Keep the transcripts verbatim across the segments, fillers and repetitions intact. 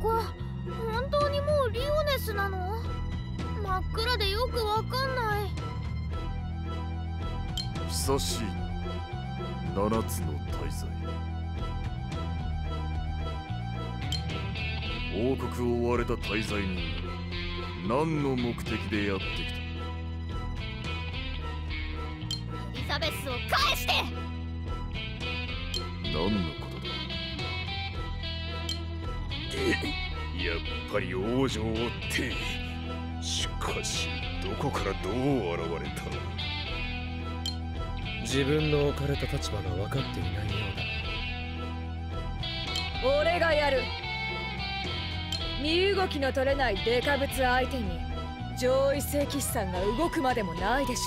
こ本当にもうリオネスなの？真っ暗でよくわかんない。 久しいな、七つの大罪。王国を追われた大罪人が何の目的でやってきた？ エリザベスを返して！ 何のことだ？ え、やっぱり王女を追って。しかしどこからどう現れた？ 自分の置かれた立場が分かっていないようだ。俺がやる。身動きの取れないデカブツ相手に上位聖騎士さんが動くまでもないでしょ。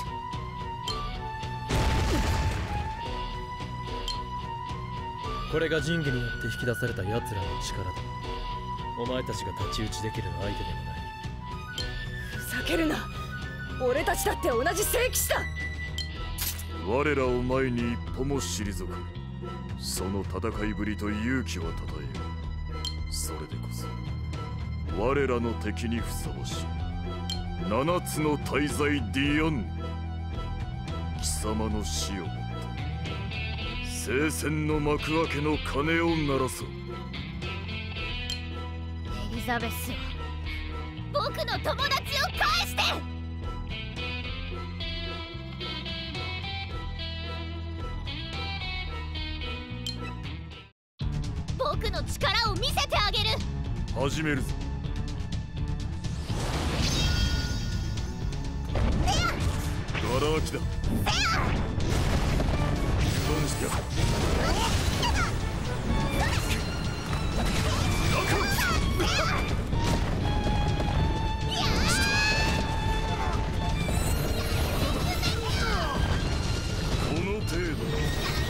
これが神器によって引き出された奴らの力だ。お前たちが太刀打ちできる相手でもない。 ふざけるな。俺たちだって同じ聖騎士だ。 我らを前に一歩も退く。その戦いぶりと勇気はたたえよう。それでこそ我らの敵にふさわしい七つの大罪ディアンヌ。貴様の死をもって聖戦の幕開けの鐘を鳴らそう。 エリザベスを、僕の友達を返して！僕の力を見せてあげる。 始めるぞ。ガラ空きだ。油断してやる。この程度だ。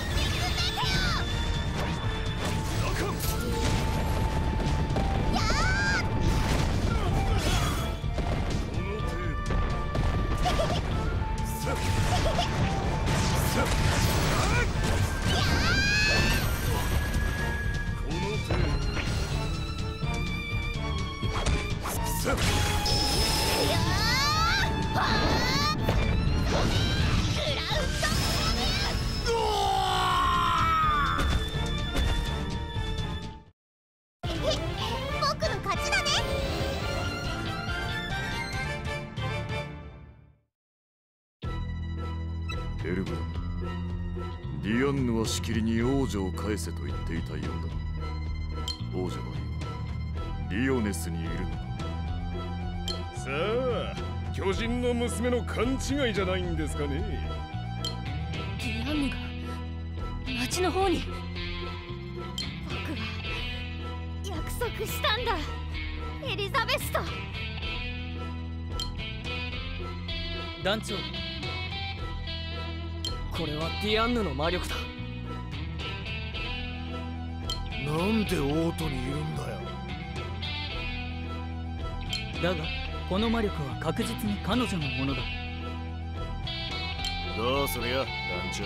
エルブラン、ディアンヌはしきりに王女を返せと言っていたようだ。王女は今リオネスにいるのか？ さあ、巨人の娘の勘違いじゃないんですかね。 ディアンヌが町の方に。僕は約束したんだ、エリザベスと。 団長、これはディアンヌの魔力だ。 なんで王都にいるんだよ。 だがこの魔力は確実に彼女のものだ。 どうするよ、団長。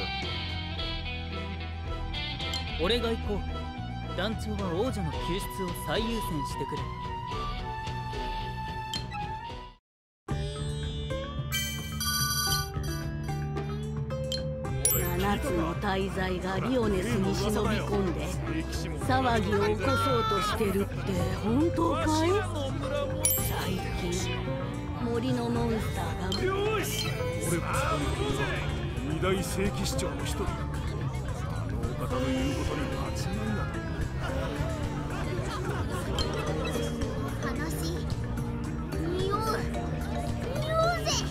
俺が行こう。団長は王女の救出を最優先してくれ。 七つの大罪がリオネスに忍び込んで騒ぎを起こそうとしてるって本当かい？最近森のモンスターが。 よし、俺こそ二大聖騎士長の一人。あのお方の言うことに間違いない。 話匂う匂うぜ。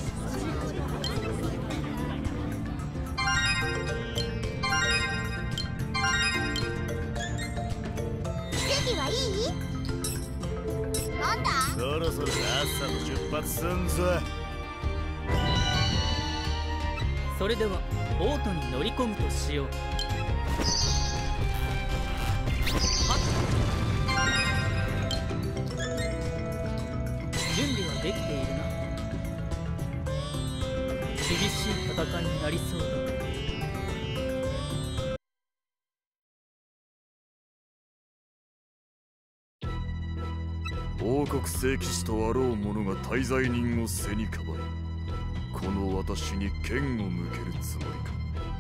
はいい？なんだ？ そろそろ朝の出発すんぞ。 それではボートに乗り込むとしよう。準備はできているな。厳しい戦いになりそうだ。 王国聖騎士とあろう者が大罪人を背にかばい、この私に剣を向けるつもりか。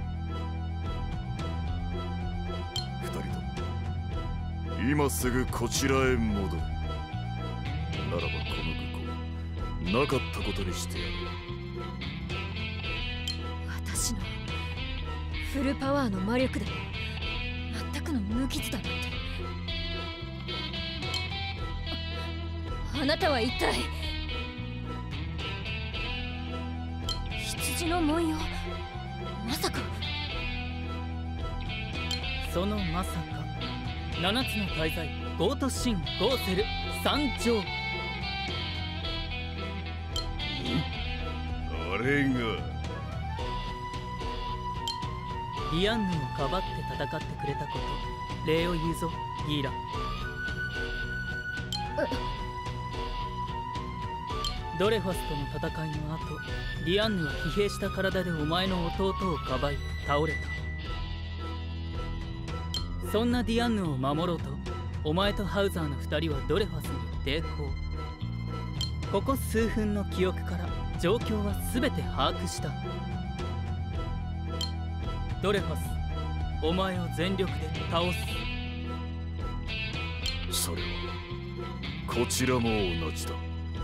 二人とも今すぐこちらへ戻る。ならばこの愚行なかったことにしてやる。 私のフルパワーの魔力で全くの無傷だなんて。あ、あなたは一体羊の文様、まさか。 そのまさか七つの大罪ゴートシンゴーセル参上。 あれがディアンヌをかばって戦ってくれたこと、礼を言うぞギーラ。ドレファスとの戦いの後、ディアンヌは疲弊した体でお前の弟をかばい倒れた。そんなディアンヌを守ろうと、お前とハウザーの二人はドレファスに抵抗。ここ数分の記憶から状況は全て把握した。ドレファス、お前を全力で倒す。 それはこちらも同じだ。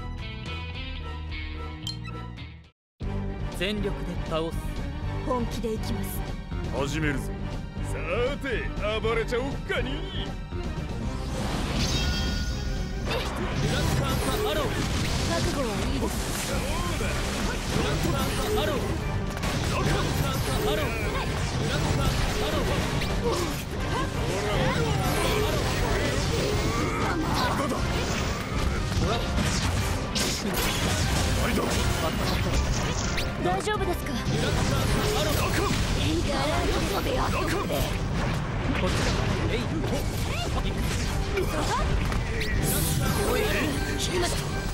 全力で倒す。 本気でいきます。 始めるぞ。 さて暴れちゃおっかに。 ブラックアンサーアロー。 覚悟はいいです。 そうだ。 ブラックアンサーアロー。ブラックアンサーアロー。ブラックアンサーアロー。 まだだ。 大丈夫ですか。 ブラックアンサーアロー。 ガランドで遊んで。 こちらからレイ行く。 今だ。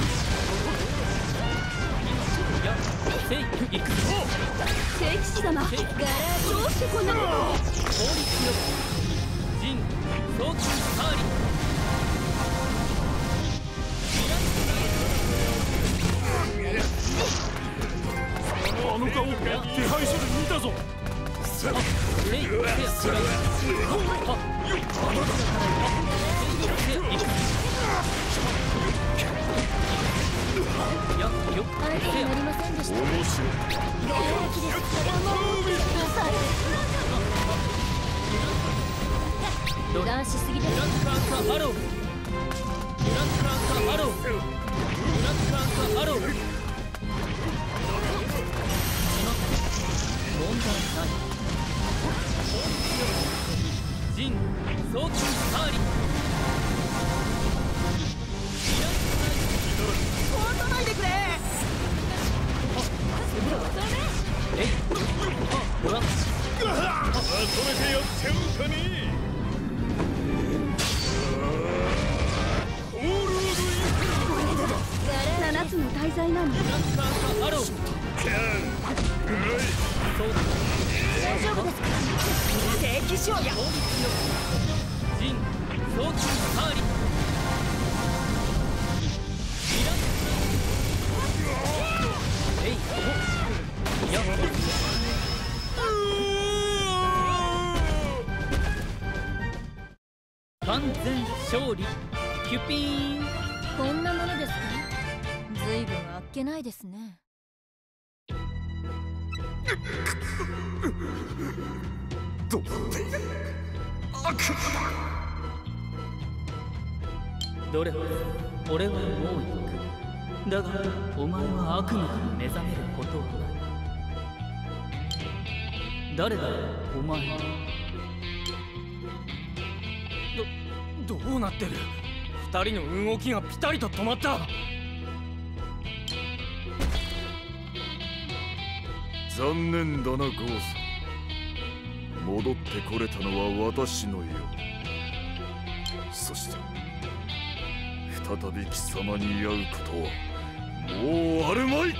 いや、セイ行く。 聖騎士様、ガラどうしてこんなことを。 効率よくジン早期サーリ。 あの顔、手配書で見たぞ。 セイセイセイはやよ相手になりませんでした。 面白い。 ガラ空きですからもう見てください。油断しすぎです。 ブラックアンサーアロー。ブラックアンサーアロー。ブラックアンサーアロー。問題ない。ジン早期サーリ。 壊さないでくれ。 えいあほらまとめてやっちゃうかね。オールオードイン七つの大罪なの。 ブラックアンサーアロー。そうだ大丈夫ですか。聖騎士をや。 ジン早期サーリ。ミラえいや完全勝利。キュピーン。 こんなものですか。ずいぶんあっけないですね。 どうって悪魔どれほど俺はもう行く。だがお前は悪夢から目覚めることはない。誰だお前。 どどうなってる。二人の動きがピタリと止まった。 残念だなゴース。戻ってこれたのは私のよう。そして再び貴様に会うことはもうあるまい。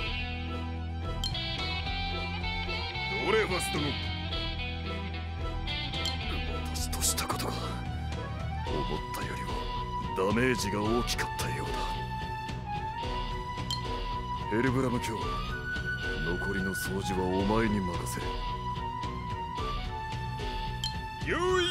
ドレファス殿、 私としたことが思ったよりもダメージが大きかったようだ。 ヘルブラム卿、残りの掃除はお前に任せる。 よい。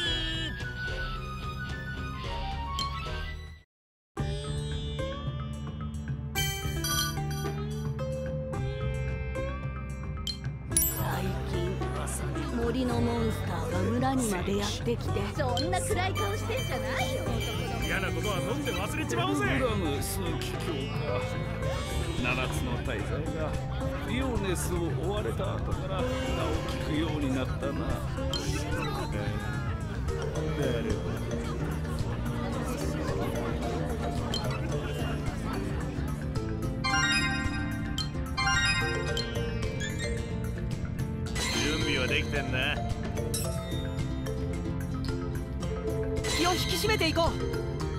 最近森のモンスターが村にまでやってきて、 そんな暗い顔してんじゃないよ。 嫌なことは飲んで忘れちまおうぜ。 グラム数奇境か。七つの大罪がリオネスを追われた後から名を聞くようになったな。なるほど。 準備はできてんな。 気を引き締めていこう。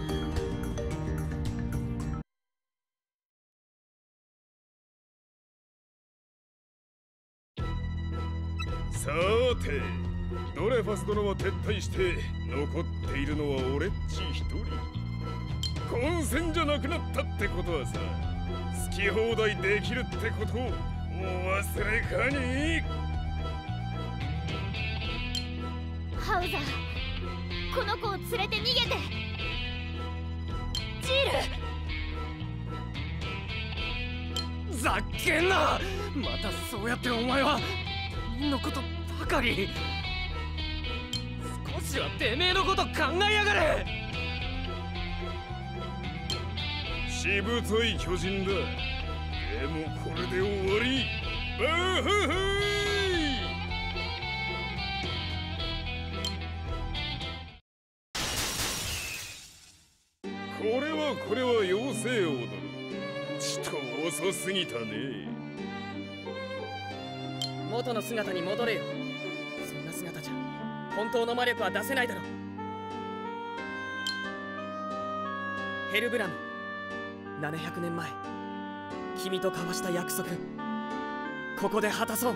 さーて、ドレファス殿は撤退して残っているのは俺っち一人。混戦じゃなくなったってことはさ、好き放題できるってことをお忘れかに。 ハウザー、この子を連れて逃げて。ジール、 ざっけんな。またそうやってお前は他人のことばかり。少しはてめえのこと考えやがれ。 しぶとい巨人だ。でもこれで終わり。バーハハイ。これはこれは妖精王殿、ちと遅すぎたね。 元の姿に戻れよ。そんな姿じゃ本当の魔力は出せないだろう。ヘルブラム、ななひゃくねんまえ君と交わした約束、ここで果たそう。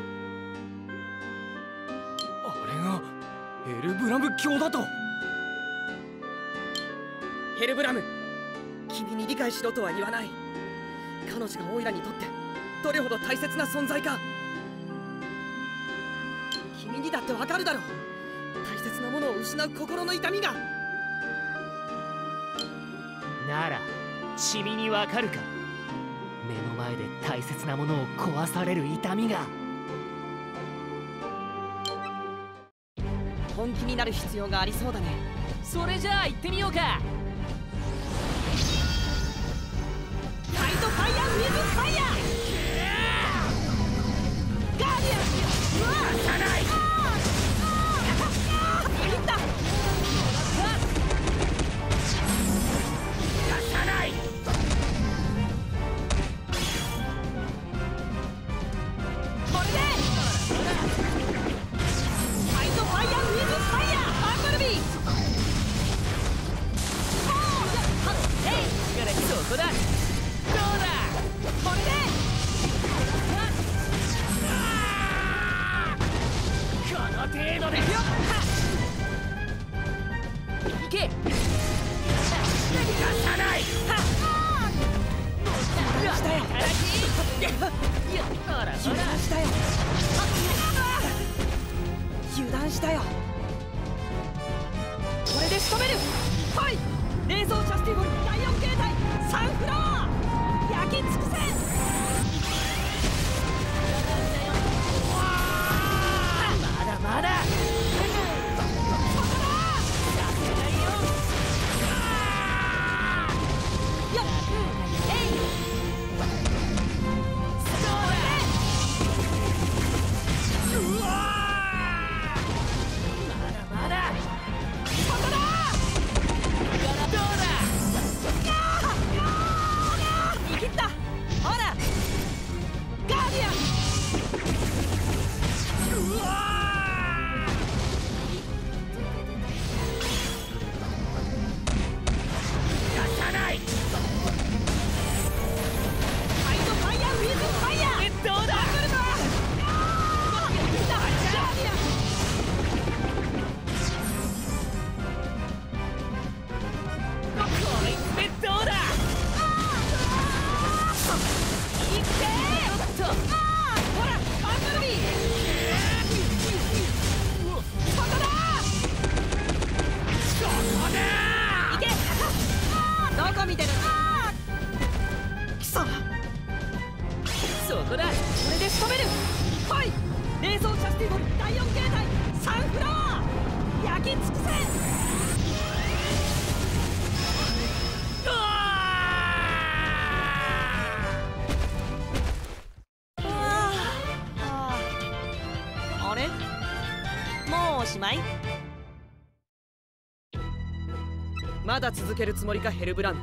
あれがヘルブラム卿だと。ヘルブラム、君に理解しろとは言わない。彼女がオイラにとってどれほど大切な存在か君にだってわかるだろう。大切なものを失う心の痛みが。 なら君にわかるか。目の前で大切なものを壊される痛みが。 本気になる必要がありそうだね。 それじゃあ行ってみようか。 ファイトファイヤーウィズファイヤーガーディアン。うわっさない。いった。出さない。これでファイトファイヤーウィズファイヤーバンブルビー。 そこだ。どうだ。 これでこの程度でよっ。いけ。出さない。 油断したよ。油断したよ。油断したよ。これで仕留める。はい。冷蔵チャスティフォルだいよん形態サンフラワー焼き尽くせ。 まだまだ。 こまだ続けるつもりかヘルブラム。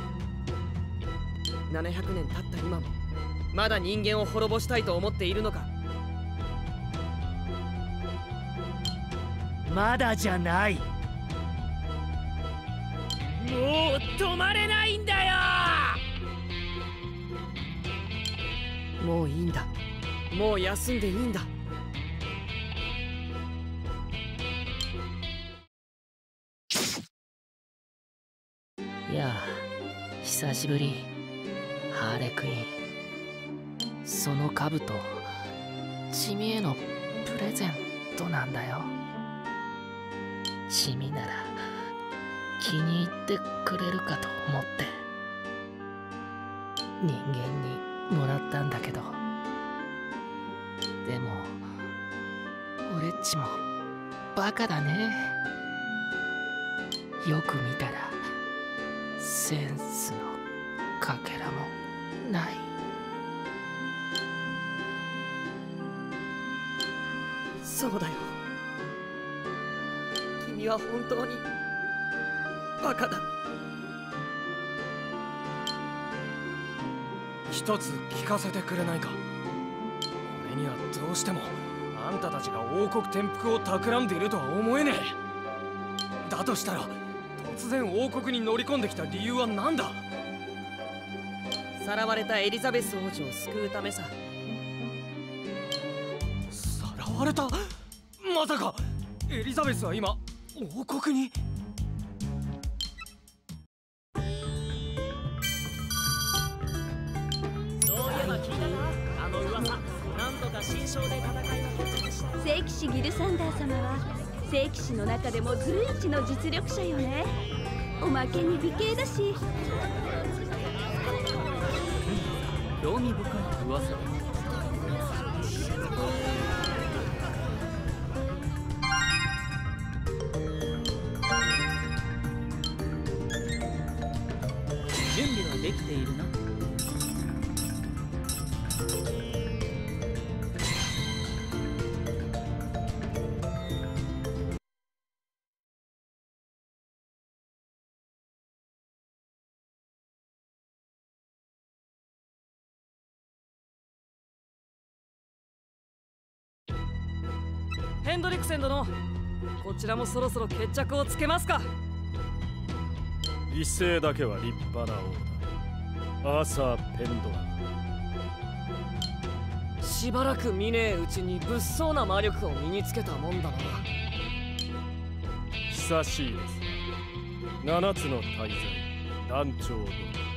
ななひゃくねん経った今もまだ人間を滅ぼしたいと思っているのか。 まだじゃない。もう止まれないんだよ。 もういいんだ。もう休んでいいんだ。 いやあ、久しぶりハーレクイーン。その兜チミへのプレゼントなんだよ。チミなら気に入ってくれるかと思って人間にもらったんだけど、でも俺っちもバカだね。よく見たらセンスのかけらもない。 そうだよ。君は本当にバカだ。 一つ聞かせてくれないか。俺にはどうしてもあんたたちが王国転覆を企んでいるとは思えねえ。だとしたら突然王国に乗り込んできた理由は何だ。 さらわれたエリザベス王女を救うためさ。 さらわれた？まさかエリザベスは今王国に？ そういえば聞いたな、あの噂。なんとか新章で戦いが決着した。 聖騎士ギルサンダー様は聖騎士の中でも随一の実力者よね。おまけに美形だし。 興味深い噂。準備はできているな。 ヘンドリクセン殿、こちらもそろそろ決着をつけますか。 一世だけは立派な王だ。アーサー・ペンドラ。 しばらく見ねえうちに物騒な魔力を身につけたもんだな。 久しいですな。七つの大罪団長殿。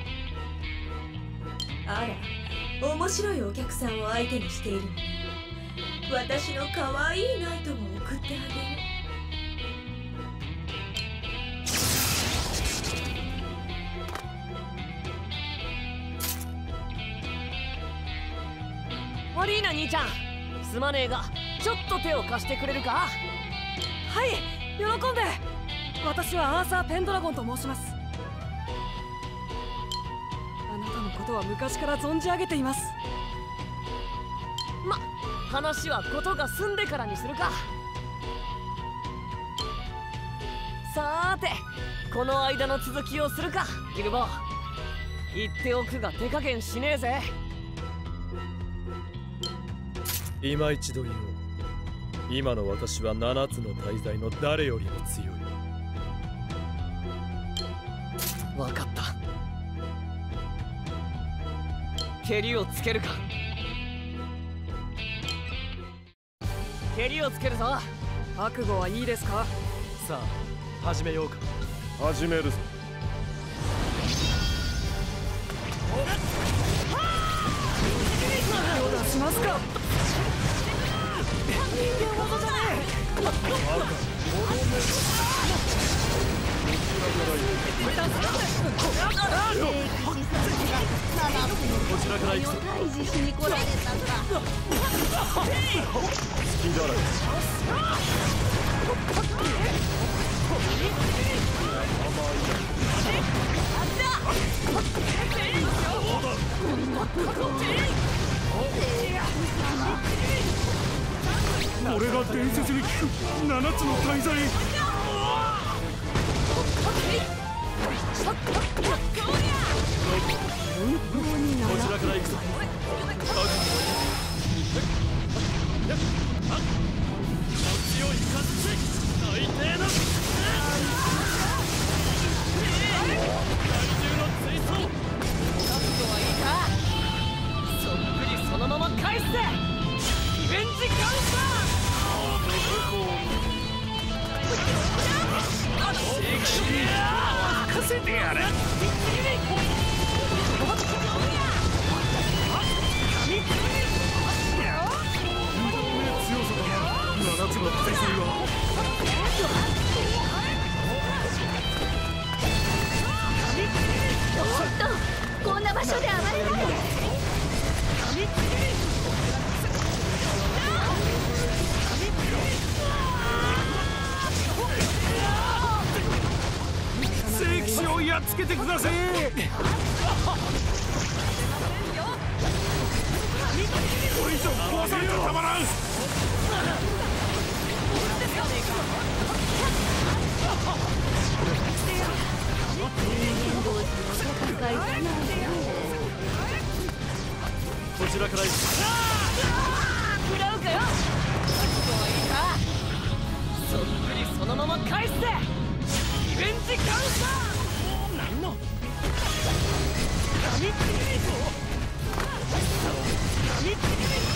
あら、面白いお客さんを相手にしているのね。私の可愛いナイトも送ってあげる。 悪いな兄ちゃん、すまねえがちょっと手を貸してくれるか。はい、喜んで。私はアーサー・ペンドラゴンと申します。あなたのことは昔から存じ上げています。ま、話はことが済んでからにするか。さーて、この間の続きをするか、ギルボー。言っておくが手加減しねえぜ。 今一度言おう。今の私は七つの大罪の誰よりも強い。 分かった。蹴りをつけるか。蹴りをつけるぞ。覚悟はいいですか。 さあ始めようか。 始めるぞ。 手を出しますか。人間技じゃねえ。 こちらから行くぞ。 退治しに来られたんだ。 隙だらけ。 これが伝説に聞く七つの大罪。 ちらから行くぞ。強い風大抵の怪獣の追走。 覚悟はいいか。そっくりそのまま返してリベンジカウンター。任せてやれ。 七つの天才はおっと、こんな場所で暴れないで。 聖騎士をやっつけてください。これ以上壊されてたまらん。 こちらから行く。 食らうかよ。覚悟はいいか。そっくりそのまま返してリベンジカウンター。何の神っちぎりと神っちぎり。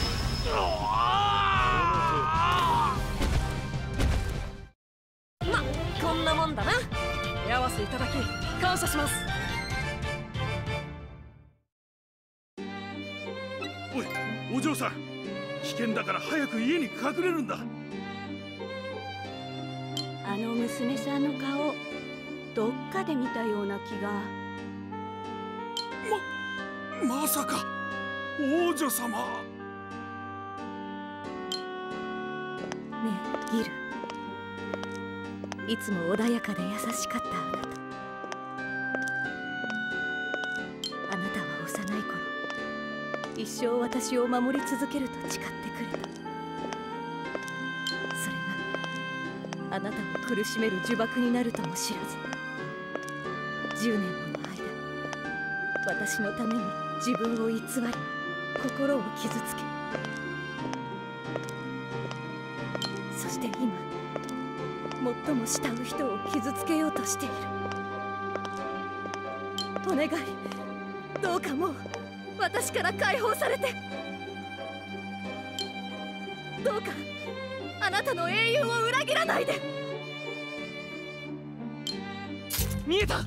ま、こんなもんだな。手合わせいただき感謝します。 おい、お嬢さん、危険だから早く家に隠れるんだ。 あの娘さんの顔、どっかで見たような気が。 ま、まさか王女様。 ねえギル、いつも穏やかで優しかったあなた。あなたは幼い頃、一生私を守り続けると誓ってくれた。それがあなたを苦しめる呪縛になるとも知らず、じゅうねんもの間、私のために自分を偽り、心を傷つけ、そして今最も慕う人を傷つけようとしている。お願い、どうかもう私から解放されて。どうかあなたの英雄を裏切らないで。 見えた。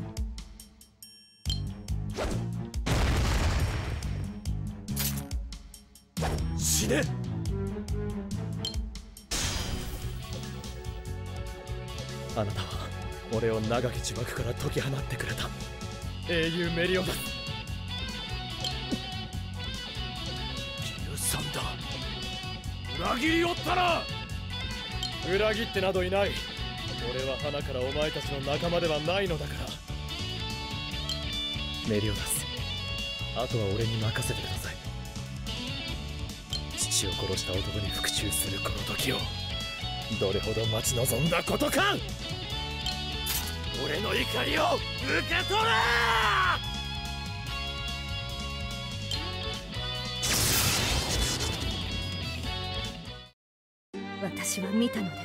死ね。あなたは俺を長き呪縛から解き放ってくれた英雄メリオダス。許さんだ。裏切りおったな。裏切ってなどいない。俺は花からお前たちの仲間ではないのだから。メリオダス、あとは俺に任せてください。父を殺した男に復讐するこの時をどれほど待ち望んだことか。俺の怒りを受け取れ。 私は見たのです。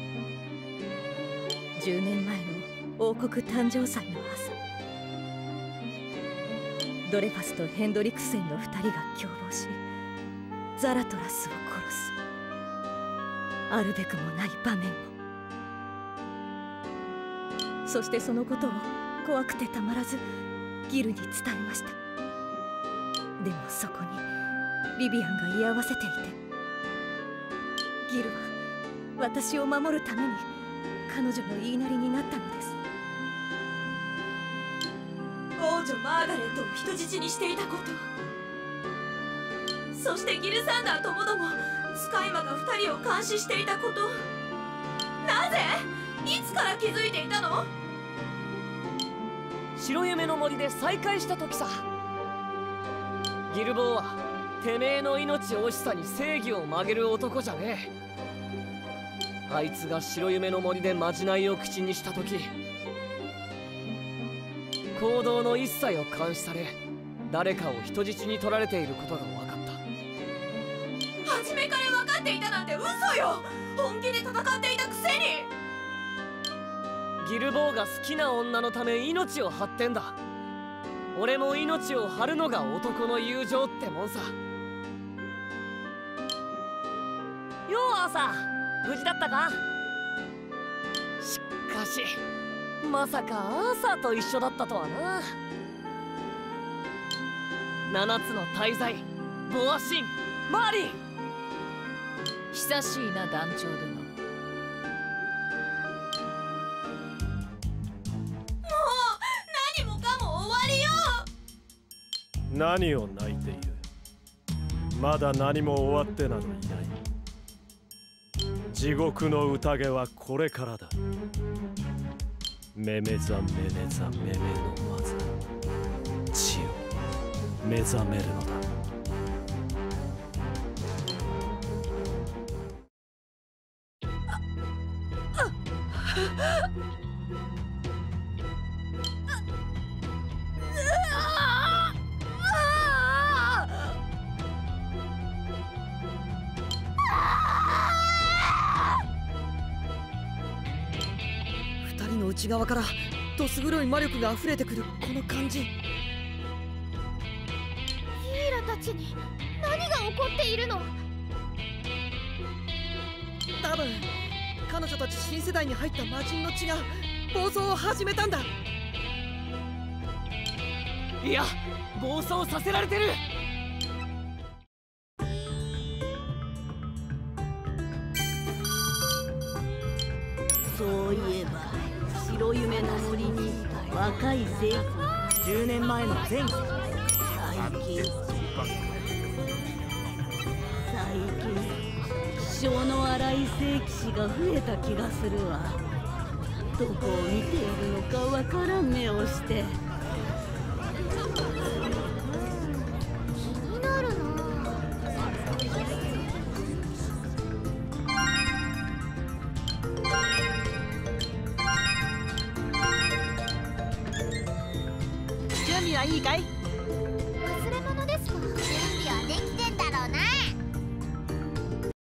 じゅうねんまえの王国誕生祭の朝、ドレファスとヘンドリクセンの二人が共謀し、ザラトラスを殺す。あるべくもない場面を。そしてそのことを怖くてたまらずギルに伝えました。でもそこにビビアンが居合わせていて、ギルは私を守るために彼女の言いなりになったのです。 王女マーガレットを人質にしていたこと、そしてギルサンダーともどもスカイマが二人を監視していたこと、なぜいつから気づいていたの？ 白夢の森で再会した時さ。ギルボーはてめえの命惜しさに正義を曲げる男じゃねえ。あいつが白夢の森でまじないを口にした時、 行動の一切を監視され、誰かを人質に取られていることが分かった。 初めから分かっていたなんて嘘よ。本気で戦っていたくせに。 ギルボーが好きな女のため命を張ってんだ。俺も命を張るのが男の友情ってもんさ。よう朝、無事だったか？しかしまさかアーサーと一緒だったとはな。七つの大罪、ボアシン、マーリン。 久しいな団長殿。もう何もかも終わりよ。 何を泣いている。まだ何も終わってなどいない。地獄の宴はこれからだ。メメザメメザメメの技、地を目覚めるのだ。 二人の内側からどす黒い魔力が溢れてくるこの感じ。 ヒーラたちに何が起こっているの？ 多分彼女たち新世代に入った魔人の血が暴走を始めたんだ。 いや、暴走させられてる。 そういえば白夢の森に若い聖子がじゅうねんまえの前期最近最近気性の荒い聖騎士が増えた気がするわ。どこを見ているのかわからん目をして。 気になるな。 準備はいいかい？